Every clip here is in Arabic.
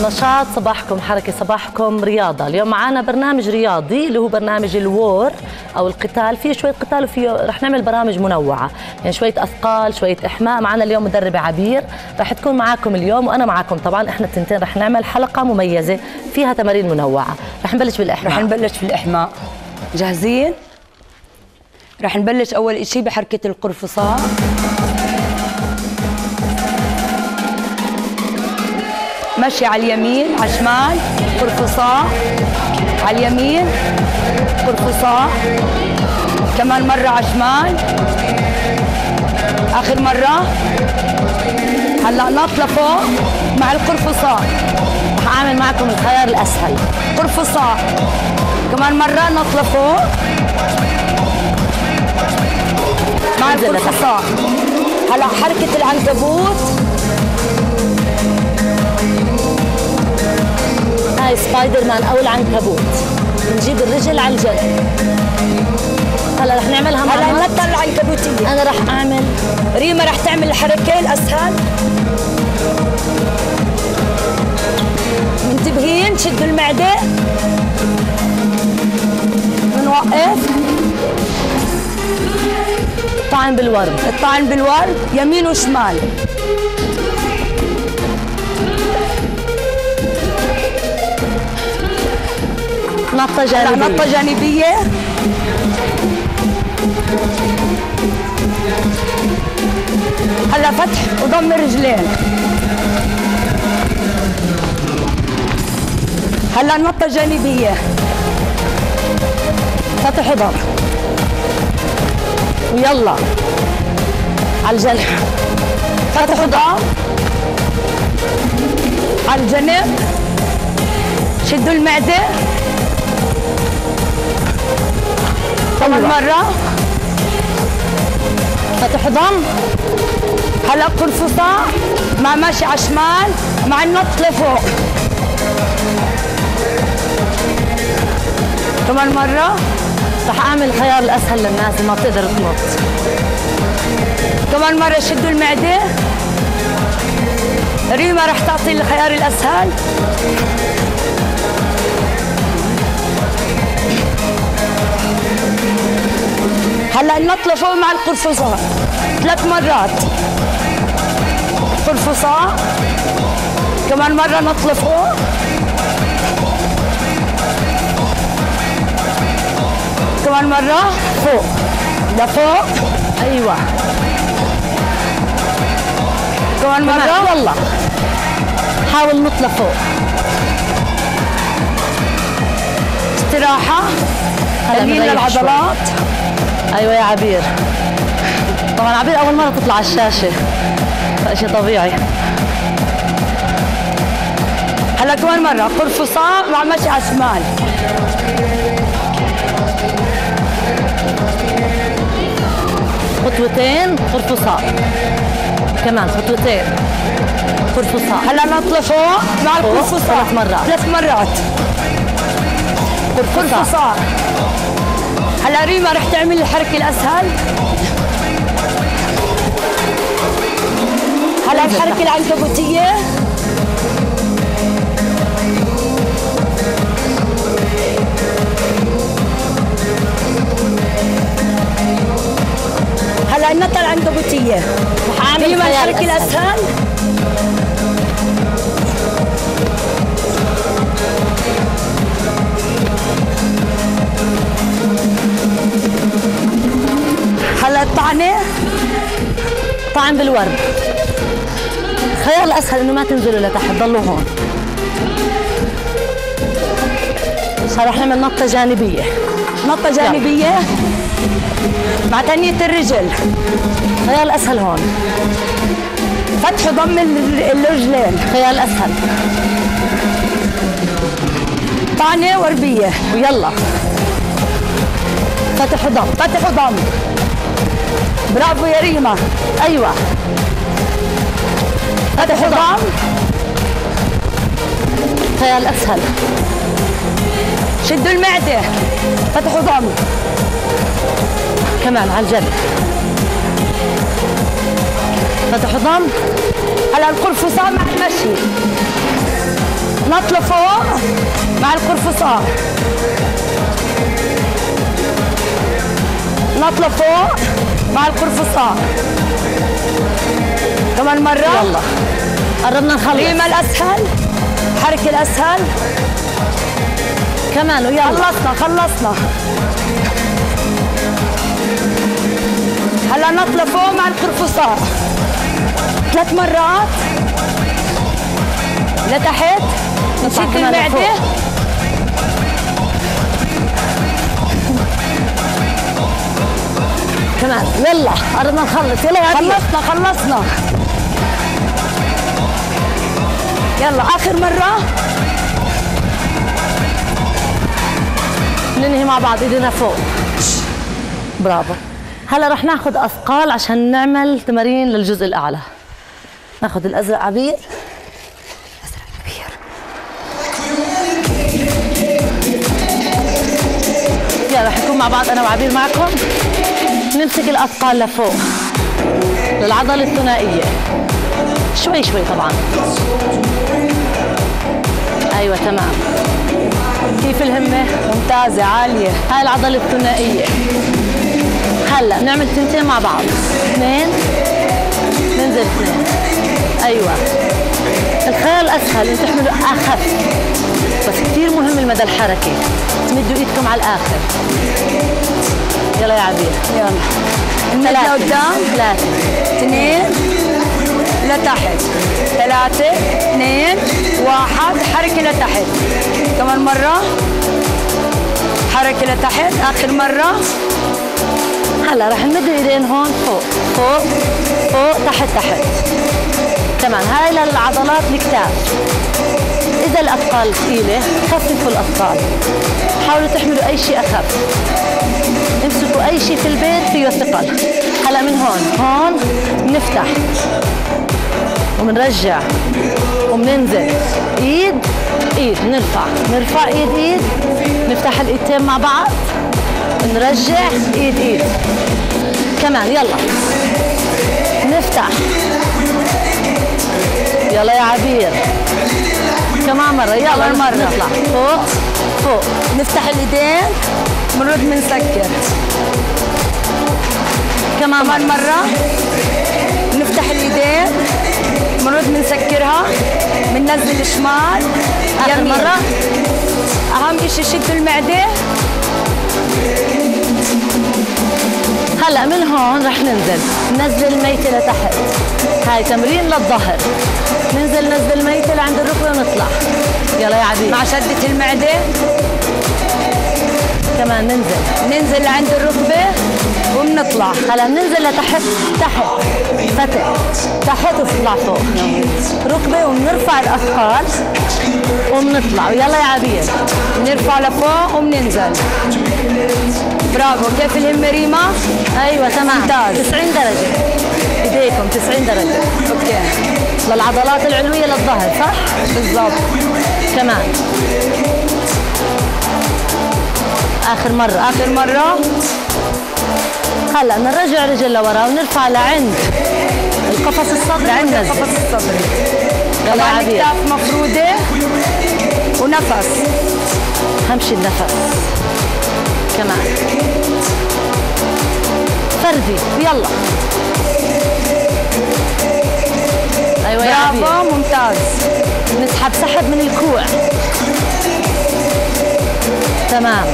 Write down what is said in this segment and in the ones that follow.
نشاط صباحكم حركة صباحكم رياضة. اليوم معنا برنامج رياضي اللي هو برنامج الوور أو القتال، فيه شوية قتال وفيه رح نعمل برامج منوعة، يعني شوية أثقال شوية إحماء. معنا اليوم مدربة عبير رح تكون معاكم اليوم وأنا معاكم طبعا، إحنا التنتين رح نعمل حلقة مميزة فيها تمارين منوعة. رح نبلش بالإحماء. رح نبلش في الإحماء. جاهزين؟ رح نبلش أول شيء بحركة القرفصاء. مشي على اليمين على الشمال، قرفصاء على اليمين، قرفصاء كمان مرة على الشمال، آخر مرة. هلا نط لفوق مع القرفصاء. رح أعمل معكم الخيار الأسهل، قرفصاء كمان مرة، نط لفوق مع القرفصاء. هلا حركة العنكبوت. هاي سبايدر مان أو العنكبوت، نجيب الرجل على الجنب. هلا رح نعملها مع هلا نطلع العنكبوتية. أنا رح أعمل، ريما رح تعمل الحركة الأسهل. منتبهين، شدوا المعدة، بنوقف. طعن بالورد، الطعن بالورد يمين وشمال. نطة جانبية، نطة جانبية. هلا فتح وضم الرجلين. هلا نطة جانبية، فتح وضم، ويلا على الجنب. فتح وضم على الجنب. شدوا المعدة كمان مرة. فتح وضم. هلا قرفصاء مع ماشي على الشمال مع النط لفوق. كمان مرة. رح أعمل الخيار الأسهل للناس اللي ما بتقدر تنط. كمان مرة شدوا المعدة. ريما رح تعطي الخيار الأسهل. هلا النط لفوق مع القرفصاء 3 مرات. قرفصاء كمان مرة، نط لفوق. كمان مرة فوق لفوق. أيوة كمان مرة. يلا حاول نط لفوق. استراحة، تمرين للعضلات. أيوة يا عبير. طبعا عبير أول مرة تطلع على الشاشة، فشي طبيعي. هلا كمان مرة قرفصاء مع مشي على الشمال. خطوتين قرفصاء، كمان خطوتين قرفصاء. هلا نط لفوق مع القرفصاء 3 مرات. قرفصاء. هلا ريما رح تعمل الحركة الأسهل. هلا الحركة العنكبوتية. هلا النطة العنكبوتية. رح أعمل ريما الحركة الأسهل. هلا الطعنة. طعن بالورد. الخيار الأسهل إنه ما تنزلوا لتحت، ضلوا هون. صار رح نعمل نطة جانبية. نطة جانبية مع تنية الرجل. الخيار الأسهل هون. فتح وضم الرجلين. الخيار الأسهل. طعنة وردية. ويلا فتح وضم. فتح وضم. برافو يا ريما. أيوة فتح وضم. الخيار الأسهل. شدوا المعدة. فتح وضم. كمان على الجنب. فتح وضم. هلا القرفصاء مع المشي. نط لفوق مع القرفصاء. نط لفوق مع القرفصاء. كمان مرة. يلا قربنا نخلص. ريما الأسهل، حركة الأسهل. كمان ويلا. خلصنا. هلا نط لفوق مع القرفصاء 3 مرات لتحت. نشيل المعدة. كمان يلا قربنا نخلص. يلا يا عبير. خلصنا. يلا آخر مرة. ننهي مع بعض ايدينا فوق. برافو. هلا رح ناخذ اثقال عشان نعمل تمارين للجزء الاعلى. ناخذ الازرق عبير. يلا رح نكون مع بعض انا وعبير معكم. نمسك الاثقال لفوق للعضله الثنائيه شوي طبعا. ايوه تمام. كيف الهمه؟ ممتازة عالية. هاي العضله الثنائيه. هلا نعمل تنتين مع بعض. 2 ننزل 2. ايوه الخيال اسهل انتوا تحملوا اخف بس كثير مهم المدى الحركي. تمدوا ايدكم على الاخر. يلا يا عبير. يلا نمد لقدام. 3 2 لتحت. 3 2 1 حركة لتحت. كمان مرة حركة لتحت. آخر مرة. هلا رح نمد الايدين هون فوق تحت. تمام. هاي للعضلات الكتاف. اذا الاثقال ثقيله خففوا الاثقال. حاولوا تحملوا اي شيء اخف. امسكوا اي شيء في البيت فيه ثقل. هلا من هون بنفتح وبنرجع وبننزل. ايد نرفع ايد نفتح الايدتين مع بعض. نرجع ايد كمان. يلا نفتح. يلا يا عبير. كمان مرة. يلا نطلع فوق. نفتح الايدين بنرد بنسكر. كمان مرة. نفتح الايدين بنرد بنسكرها. بننزل شمال يمين. مرة. اهم اشي شدوا المعدة. هلا من هون رح ننزل الميتة لتحت. هاي تمرين للظهر. ننزل الميتة لعند الركبة ونطلع. يلا يا عبير. مع شدة المعدة. كمان ننزل لعند الركبة وبنطلع. هلا بننزل لتحت. فتح تحت وبنطلع فوق. ركبة وبنرفع الأثقال وبنطلع. ويلا يا عبير. بنرفع لفوق وبننزل. برافو. كيف الهمة ريما؟ ايوه تمام. ممتاز. 90 درجة. ايديكم 90 درجة. اوكي. للعضلات العلوية للظهر صح؟ بالضبط. كمان. آخر مرة. هلا نرجع رجل لورا ونرفع لعند القفص الصدري. يلا يا عبير. الكتاف مفرودة ونفس. أهم شيء النفس. كمان فردي. يلا. ايوه يا عبير. برافو. ممتاز. نسحب سحب من الكوع. تمام.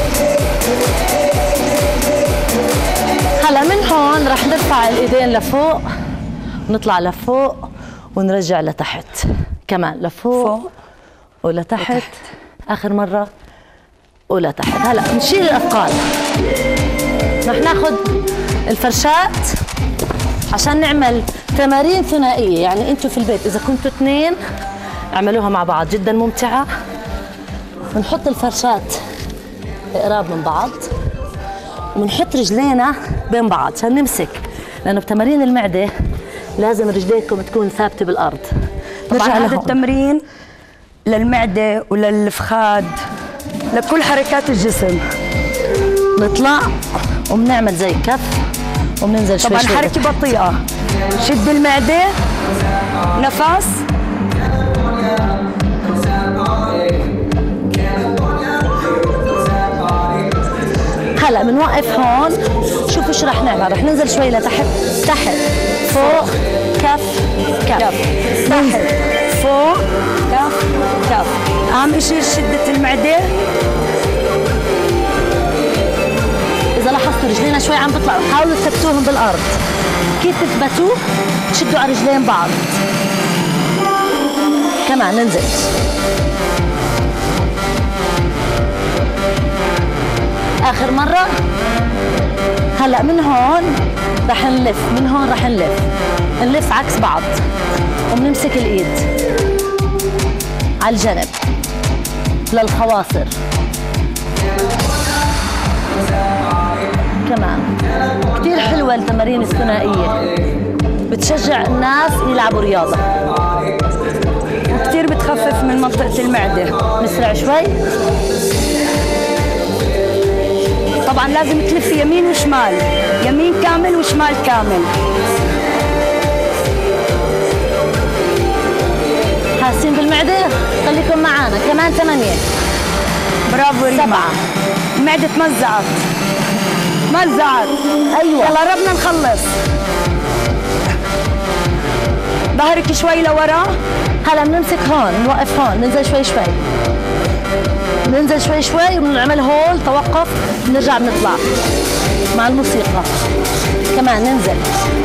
هلا من هون رح نرفع الايدين لفوق ونطلع لفوق ونرجع لتحت. كمان لفوق ولتحت. اخر مرة ولتحت. هلا نشيل الاثقال. رح ناخذ الفرشات عشان نعمل تمارين ثنائية. يعني انتوا في البيت اذا كنتوا 2 اعملوها مع بعض. جدا ممتعة. بنحط الفرشات قراب من بعض وبنحط رجلينا بين بعض عشان نمسك. لانه بتمارين المعدة لازم رجليكم تكون ثابتة بالارض. نرجع هذا التمرين للمعدة وللفخاد لكل حركات الجسم. نطلع وبنعمل زي كف وبننزل شوي. طبعا حركة بطيئة. شد المعدة. نفس. هلا بنوقف هون. شوفوا شو رح نعمل، رح ننزل شوي لتحت، تحت فوق كف كف، تحت فوق كف كف. اهم شيء شدة المعدة. إذا لاحظتوا رجلينا شوي عم بيطلعوا، حاولوا تثبتوهم بالأرض. كيف تثبتوا؟ تشدوا على رجلين بعض. كمان ننزل. آخر مرة. هلا من هون رح نلف، من هون رح نلف عكس بعض وبنمسك الإيد على الجنب للخواصر. كمان كتير حلوة التمارين الثنائية، بتشجع الناس يلعبوا رياضة وكتير بتخفف من منطقة المعدة. نسرع شوي. طبعا لازم تلف يمين وشمال، يمين كامل وشمال كامل. حاسين بالمعدة؟ خليكم معانا. كمان 8. برافو ريما. 7. المعدة تمزعت. ايوه يلا قربنا نخلص. ظهرك شوي لورا. هلا بنمسك هون، نوقف هون، ننزل شوي شوي، ننزل شوي شوي وبنعمل هول، توقف، بنرجع بنطلع مع الموسيقى. كمان ننزل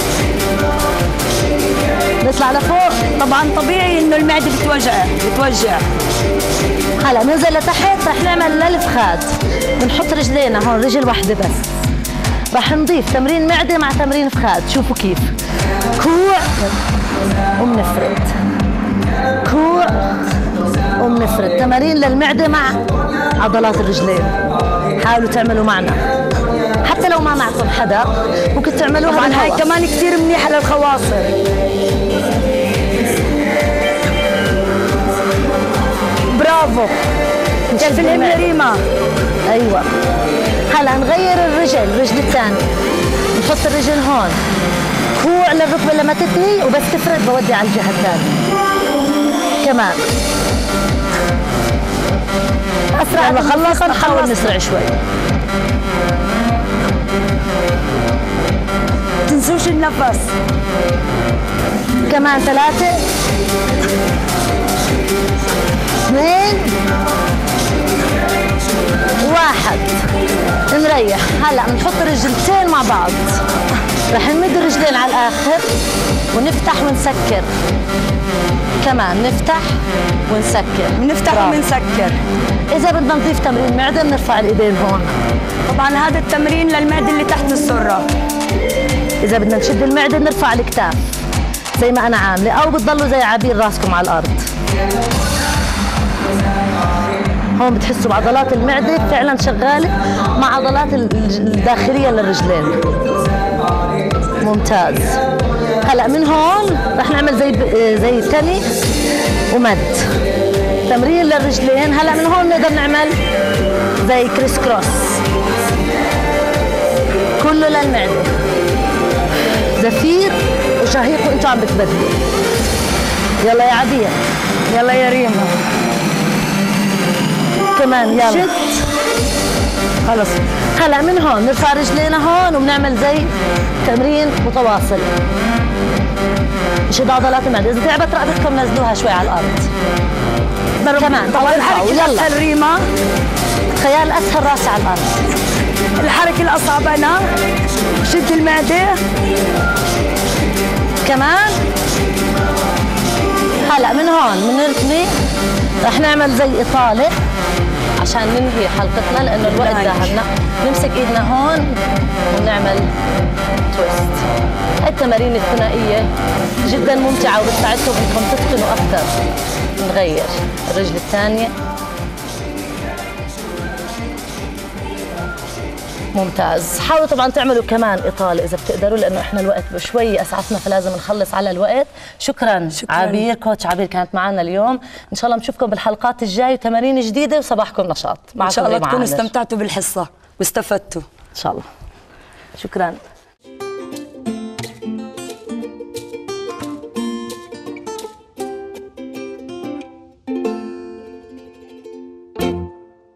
نطلع لفوق. طبعا طبيعي انه المعدة بتوجع. هلا ننزل لتحت، رح نعمل للفخاد، بنحط رجلينا هون، رجل واحدة بس. رح نضيف تمرين معدة مع تمرين فخاد. شوفوا كيف، كوع وبنفرد، كوع وبنفرد. تمارين للمعدة مع عضلات الرجلين. حاولوا تعملوا معنا، حتى لو ما معكم حدا ممكن تعملوها. طبعا هاي كمان كثير منيحة للخواصر. برافو. كيف الهم ريما. ايوه. هلا نغير الرجل الثانية، نحط الرجل هون، كوع للركبة لما تثني، وبس تفرد بودي على الجهة الثانية. كمان اسرع. يلا خلصنا. نحاول نسرع شوي. تنسوش النفس. كمان 3 2 1. نريح. هلا بنحط الرجلتين مع بعض، رح نمد الرجلين على الاخر ونفتح ونسكر. كمان نفتح ونسكر، بنفتح وبنسكر. اذا بدنا نضيف تمرين معده بنرفع الايدين هون. طبعا هذا التمرين للمعده اللي تحت السره. اذا بدنا نشد المعده بنرفع الكتاف زي ما انا عامله، او بتضلوا زي عابين راسكم على الارض. هون بتحسوا بعضلات المعده فعلا شغاله مع عضلات الداخليه للرجلين. ممتاز. هلا من هون رح نعمل زي تني ومد، تمرين للرجلين. هلا من هون نقدر نعمل زي كريس كروس، كله للمعده. زفير وشهيق وانتوا عم بتبدلوا. يلا يا عبير، يلا يا ريما. كمان يلا. شد. خلص. هلا من هون نرفع رجلينا هون وبنعمل زي تمرين متواصل نشد عضلات المعده. اذا تعبت رقبتكم نزلوها شوي على الارض. كمان طبعا الحركه الاسهل ريما. خيال اسهل راسي على الارض. الحركه الاصعب انا شد المعده. كمان. هلا من هون بنرتمي، رح نعمل زي اطاله عشان ننهي حلقتنا لانه الوقت ذهبنا. نمسك ايدنا هون ونعمل تويست. التمارين الثنائيه جدا ممتعه وبتساعدكم انكم تتقنوا اكثر. نغير الرجل الثانيه. ممتاز. حاولوا طبعا تعملوا كمان اطاله اذا بتقدروا لانه احنا الوقت شوي اسعفنا فلازم نخلص على الوقت. شكرا عبير، كوتش عبير كانت معنا اليوم. ان شاء الله بنشوفكم بالحلقات الجايه وتمارين جديده وصباحكم نشاط. ان شاء الله تكونوا استمتعتوا بالحصه واستفدتوا ان شاء الله. شكرا.